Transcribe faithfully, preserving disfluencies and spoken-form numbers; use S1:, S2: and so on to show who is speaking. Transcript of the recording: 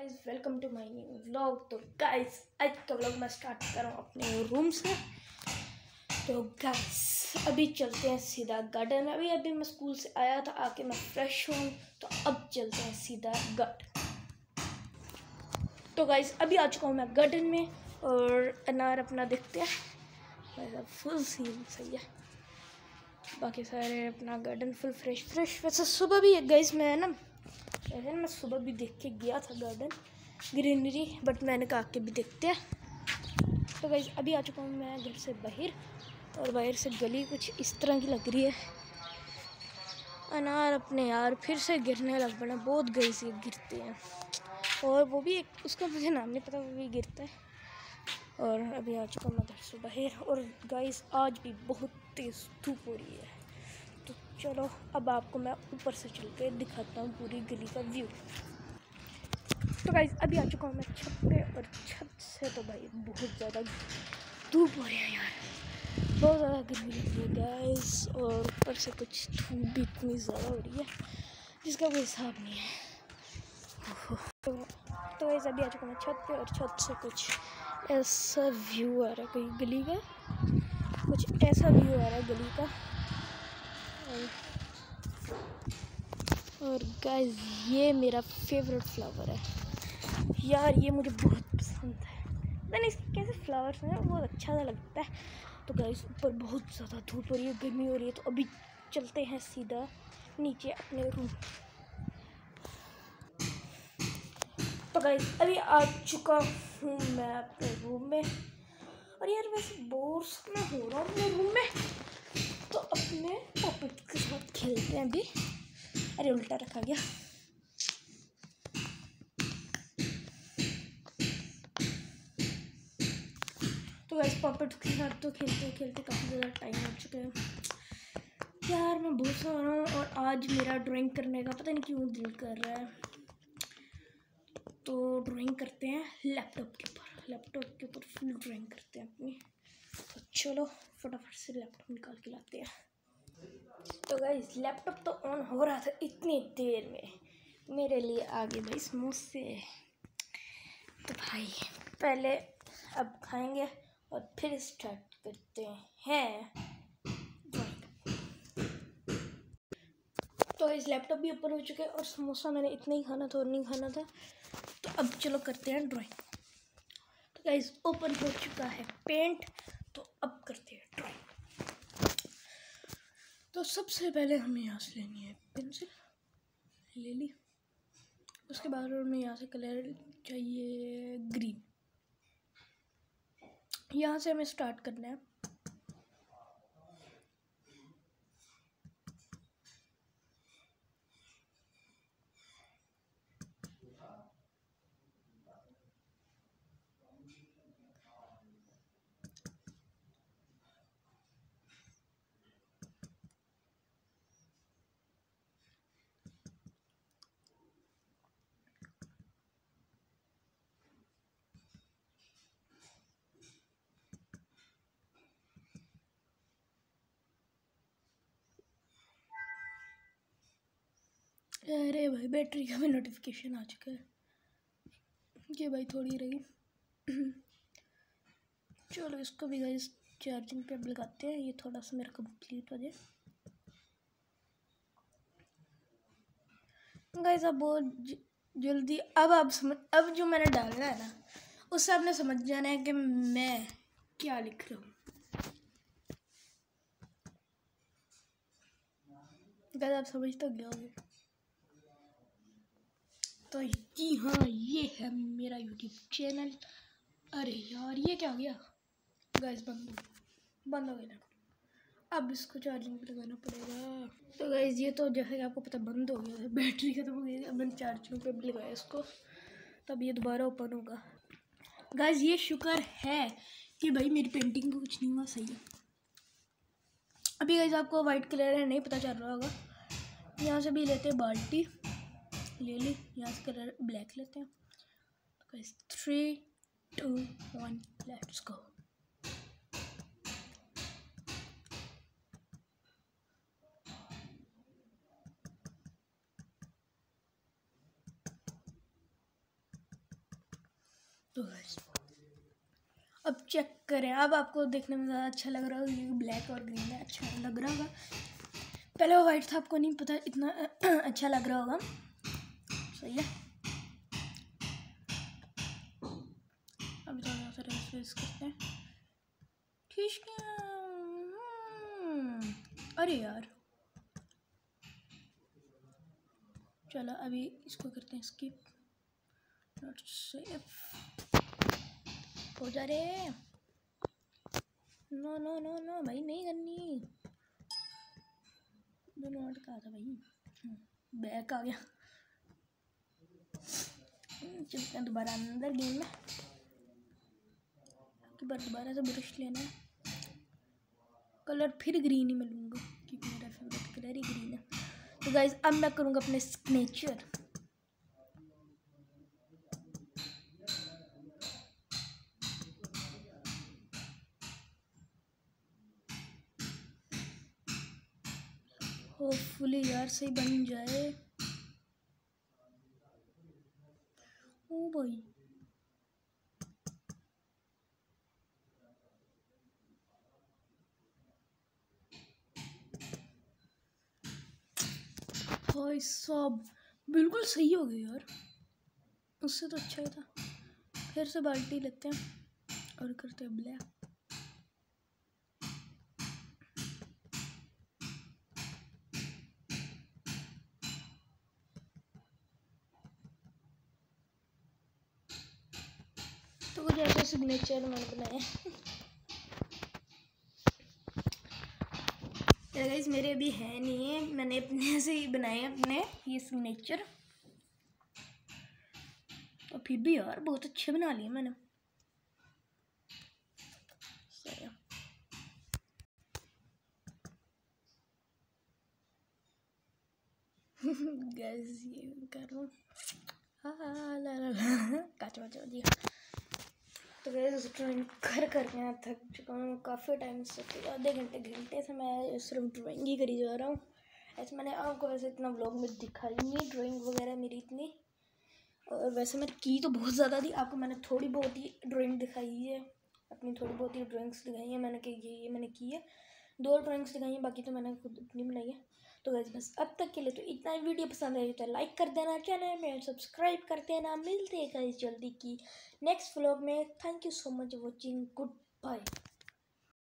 S1: Guys, welcome to my new vlog. तो guys, आज का व्लॉग मैं स्टार्ट कर रहा हूँ अपने रूम से। तो गाइस, अभी चलते हैं सीधा गार्डन में। अभी अभी मैं स्कूल से आया था, आके मैं फ्रेश हूँ, तो अब चलते हैं सीधा गार्डन। तो गाइस, अभी आ चुका हूँ मैं गार्डन में और अनार अपना देखते हैं। फुल सीन सही है, बाकी सारे अपना गार्डन फुल फ्रेश फ्रेश। वैसे सुबह भी गाइस मैं ना वैसे मैं सुबह भी देख के गया था गार्डन ग्रीनरी, बट मैंने कहा के भी देखते हैं। तो गाइस, अभी आ चुका हूँ मैं घर से बाहर, और बाहर से गली कुछ इस तरह की लग रही है। अनार अपने यार फिर से गिरने लग पड़े, बहुत गई से गिरते हैं, और वो भी एक उसका मुझे नाम नहीं पता, वो भी गिरता है। और अभी आ चुका मैं घर से बाहर, और गाइस आज भी बहुत तेज़ धूप हो रही है। तो चलो अब आपको मैं ऊपर से चल के दिखाता हूँ पूरी गली का व्यू। तो गाइस, अभी आ चुका हूँ मैं छत पे, और छत से तो भाई बहुत ज़्यादा धूप हो रही है यार, बहुत ज़्यादा गर्मी लग रही है गाइस, और ऊपर से कुछ धूप भी इतनी ज़्यादा हो रही है जिसका कोई हिसाब नहीं है। तो, तो गाइस, अभी आ चुका हूँ मैं छत पे, और छत से कुछ ऐसा व्यू आ रहा है कोई गली का, कुछ ऐसा व्यू आ रहा है गली का। और गाइस, ये मेरा फेवरेट फ्लावर है यार, ये मुझे बहुत पसंद है। मैंने इसके कैसे फ्लावर्स हैं, बहुत अच्छा सा लगता है। तो गाइस, ऊपर बहुत ज़्यादा धूप हो रही है, गर्मी हो रही है, तो अभी चलते हैं सीधा नीचे अपने रूम। तो गाइस, अभी आ चुका हूँ मैं अपने रूम में, और यार वैसे बोर मैं हो रहा हूँ अपने रूम में, तो अपने पॉपेट के साथ खेलते हैं अभी। अरे उल्टा रखा गया। तो गाइस, पॉपेट के साथ तो खेलते खेलते काफ़ी ज़्यादा टाइम हो चुका है यार, मैं बहुत सा रहा हूँ, और आज मेरा ड्राइंग करने का पता नहीं क्यों दिल कर रहा है। तो ड्राइंग करते हैं लैपटॉप के ऊपर, लैपटॉप के ऊपर फुल ड्राइंग करते हैं अपनी। तो चलो फटाफट से लैपटॉप निकाल के लाते हैं। तो गाइस, लैपटॉप तो ऑन हो रहा था इतनी देर में, मेरे लिए आगे भाई समोसे। तो भाई पहले अब खाएंगे और फिर स्टार्ट करते हैं। तो इस लैपटॉप भी ऊपर हो चुका है, और समोसा मैंने इतना ही खाना था और नहीं खाना था। तो अब चलो करते हैं ड्राइंग। तो गाइस, ओपन हो चुका है पेंट, तो अब करते हैं ड्राइंग। तो सबसे पहले हमें यहाँ से लेनी है पेंसिल, ले ली। उसके बाद हमें यहाँ से कलर चाहिए ग्रीन, यहाँ से हमें स्टार्ट करना है। अरे भाई, बैटरी का भी नोटिफिकेशन आ चुका है कि भाई थोड़ी रही। चलो इसको भी गाइस चार्जिंग पे लगाते हैं, ये थोड़ा सा मेरा कंप्लीट हो जाए। गाइस, अब बहुत जल्दी अब आप समझ, अब जो मैंने डालना है ना, उससे आपने समझ जाना है कि मैं क्या लिख रहा हूँ। गाइस, आप समझ तो गए होंगे। तो जी हाँ, ये है मेरा यूट्यूब चैनल। अरे यार, ये क्या हो गया गाइस, बंद हो बंद हो गया। अब इसको चार्जिंग पे लगाना पड़ेगा। तो गाइस, ये तो जैसे कि आपको पता बंद हो गया है, बैटरी खत्म हो गई। अब मैंने चार्जिंग पे भी लगाया इसको, तब ये दोबारा ओपन होगा। गाइस, ये शुक्र है कि भाई मेरी पेंटिंग को कुछ नहीं हुआ, सही है। अभी गाइस, आपको वाइट कलर है नहीं पता चल रहा होगा। यहाँ से भी लेते हैं बाल्टी, ले ली। यहाँ से कलर ब्लैक लेते हैं। तो guys, three two one let's go. तो guys, अब चेक करें। अब आपको देखने में ज़्यादा अच्छा लग रहा होगा क्योंकि ब्लैक और ग्रीन है, अच्छा लग रहा होगा। पहले वो वाइट था, आपको नहीं पता इतना अच्छा लग रहा होगा। सही है। अब ज़्यादा सा रेस करते हैं। ठीक है। अरे यार, चलो अभी इसको करते हैं स्किप। नॉट सेफ हो जा रे। नो नो नो नो भाई, नहीं करनी। दोनों आउट कहा था भाई, बैक आ गया। चलते हैं दोबारा अंदर गेम में। की बार दोबारा से ब्रश लेना है। कलर फिर ग्रीन ही मैं लूँगा क्योंकि मेरा फेवरेट कलर ही ग्रीन है। तो गाइज अब मैं करूँगा अपने सिग्नेचर। होपफुली यार सही बन जाए। ओ भाई, भाई सब बिल्कुल सही हो गया यार, उससे तो अच्छा ही था। फिर से बाल्टी लेते हैं और करते हैं ब्लैक। तो कुछ ऐसा सिग्नेचर मैंने बनाया। गाइस मेरे अभी है नहीं है, मैंने अपने से ही बनाए अपने ये सिग्नेचर। और फिर भी यार बहुत अच्छे बना लिए मैंने। गाइस ये कर रहा हूँ। हाँ ला ला ला काचा काचा दिया। तो गाइस ड्राइंग कर कर मैं थक चुका हूँ काफ़ी टाइम से। तो आधे घंटे घंटे से मैं सिर्फ ड्राइंग ही करी जा रहा हूँ। ऐसे मैंने आपको वैसे इतना व्लॉग में दिखाई नहीं ड्राइंग वगैरह मेरी इतनी। और वैसे मैंने की तो बहुत ज़्यादा थी, आपको मैंने थोड़ी बहुत ही ड्राइंग दिखाई है, अपनी थोड़ी बहुत ही ड्राइंग्स दिखाई है मैंने कि ये ये मैंने की है। दो ड्राइंग्स दिखाई है, बाकी तो मैंने खुद अपनी बनाई है। तो गाइस बस अब तक के लिए तो इतना ही। वीडियो पसंद आई तो लाइक कर देना, चैनल में सब्सक्राइब कर देना। मिलते हैं गाइस जल्दी की नेक्स्ट व्लॉग में। Thank you so much watching, good bye.